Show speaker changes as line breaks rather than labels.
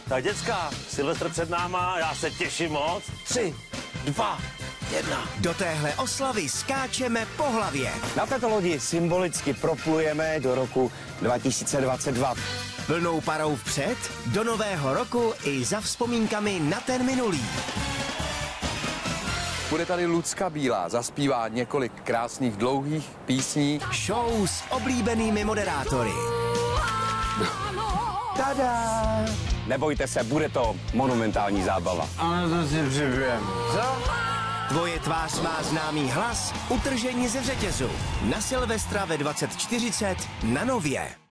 Tak děcka, Silvestr před náma, já se těším moc. 3, 2, 1.
Do téhle oslavy skáčeme po hlavě.
Na této lodi symbolicky proplujeme do roku 2022.
Plnou parou vpřed, do nového roku i za vzpomínkami na ten minulý.
Bude tady Lucka Bílá, zaspívá několik krásných dlouhých písní.
Show s oblíbenými moderátory.
Tada! Nebojte se, bude to monumentální zábava.
Ale to si připravím. Co?
Tvoje tvář má známý hlas, utržení ze řetězu. Na Silvestra ve 20:40 na Nově.